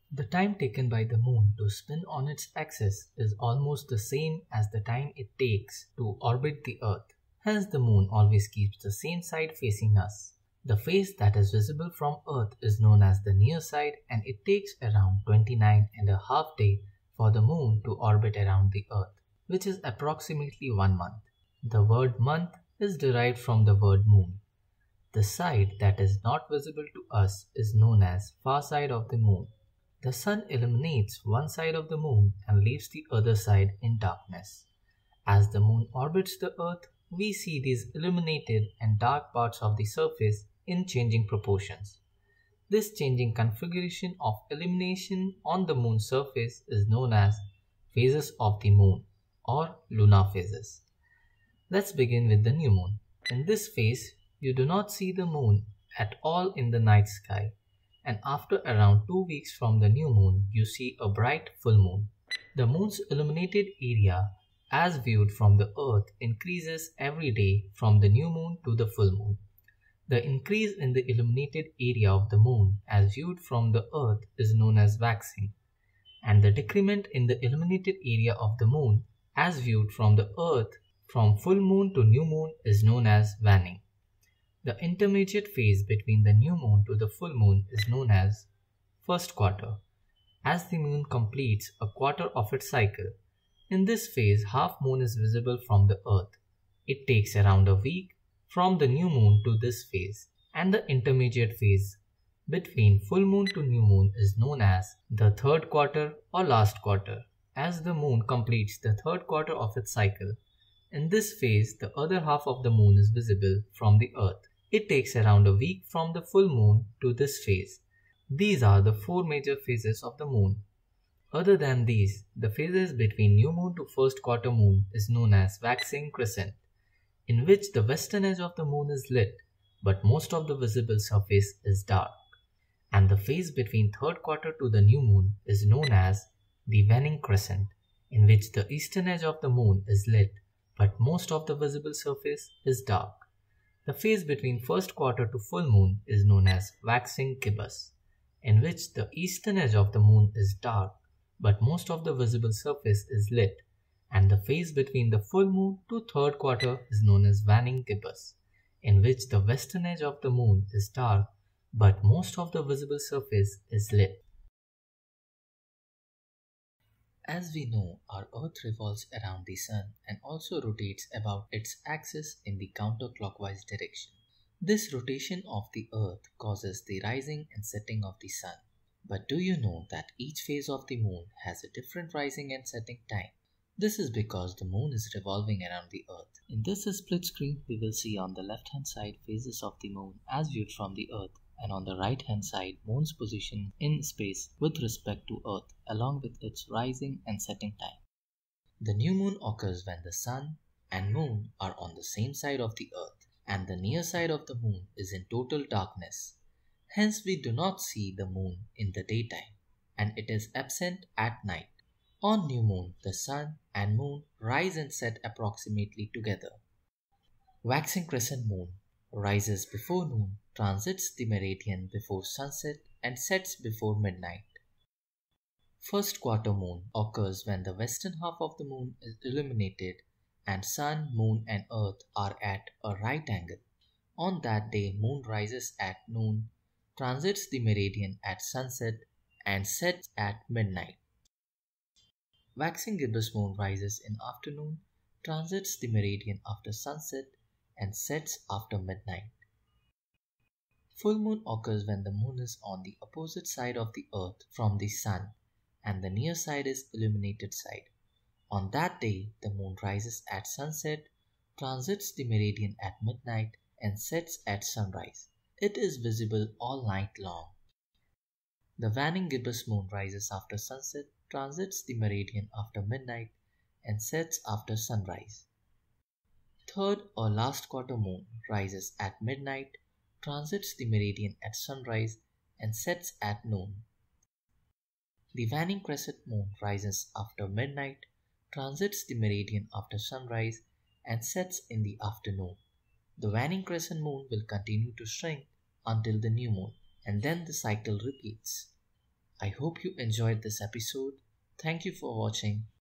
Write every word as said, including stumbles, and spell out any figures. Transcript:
The time taken by the moon to spin on its axis is almost the same as the time it takes to orbit the earth. Hence the moon always keeps the same side facing us. The phase that is visible from earth is known as the near side, and it takes around twenty-nine and a half days for the moon to orbit around the earth, which is approximately one month. The word month is derived from the word moon. The side that is not visible to us is known as far side of the moon. The sun illuminates one side of the moon and leaves the other side in darkness. As the moon orbits the earth, we see these illuminated and dark parts of the surface in changing proportions. This changing configuration of illumination on the moon's surface is known as phases of the moon or lunar phases. Let's begin with the new moon. In this phase, you do not see the moon at all in the night sky, and after around two weeks from the new moon, you see a bright full moon. The moon's illuminated area as viewed from the earth increases every day from the new moon to the full moon. The increase in the illuminated area of the moon as viewed from the earth is known as waxing, and the decrement in the illuminated area of the moon as viewed from the earth from full moon to new moon is known as waning. The intermediate phase between the new moon to the full moon is known as first quarter, as the moon completes a quarter of its cycle. In this phase, half moon is visible from the earth. It takes around a week from the new moon to this phase, and the intermediate phase between full moon to new moon is known as the third quarter or last quarter, as the moon completes the third quarter of its cycle. In this phase, the other half of the moon is visible from the earth. It takes around a week from the full moon to this phase. These are the four major phases of the moon. Other than these, the phases between new moon to first quarter moon is known as waxing crescent, in which the western edge of the moon is lit, but most of the visible surface is dark. And the phase between third quarter to the new moon is known as the waning crescent, in which the eastern edge of the moon is lit, but most of the visible surface is dark. The phase between first quarter to full moon is known as waxing gibbous, in which the eastern edge of the moon is dark, but most of the visible surface is lit, and the phase between the full moon to third quarter is known as waning gibbous, in which the western edge of the moon is dark, but most of the visible surface is lit. As we know, our Earth revolves around the Sun and also rotates about its axis in the counterclockwise direction. This rotation of the Earth causes the rising and setting of the Sun. But do you know that each phase of the moon has a different rising and setting time? This is because the moon is revolving around the Earth. In this split screen, we will see on the left hand side phases of the moon as viewed from the Earth, and on the right hand side moon's position in space with respect to Earth along with its rising and setting time. The new moon occurs when the Sun and moon are on the same side of the Earth, and the near side of the moon is in total darkness. Hence we do not see the moon in the daytime, and it is absent at night. On new moon, the Sun and moon rise and set approximately together. Waxing crescent moon rises before noon, transits the meridian before sunset, and sets before midnight. First quarter moon occurs when the western half of the moon is illuminated and Sun, Moon and Earth are at a right angle. On that day, moon rises at noon, transits the meridian at sunset, and sets at midnight. Waxing gibbous moon rises in afternoon, transits the meridian after sunset, and sets after midnight. Full moon occurs when the moon is on the opposite side of the earth from the sun, and the near side is illuminated side. On that day, the moon rises at sunset, transits the meridian at midnight, and sets at sunrise. It is visible all night long. The waning gibbous moon rises after sunset, transits the meridian after midnight, and sets after sunrise. Third or last quarter moon rises at midnight, transits the meridian at sunrise, and sets at noon. The waning crescent moon rises after midnight, transits the meridian after sunrise, and sets in the afternoon. The waning crescent moon will continue to shrink until the new moon, and then the cycle repeats. I hope you enjoyed this episode. Thank you for watching.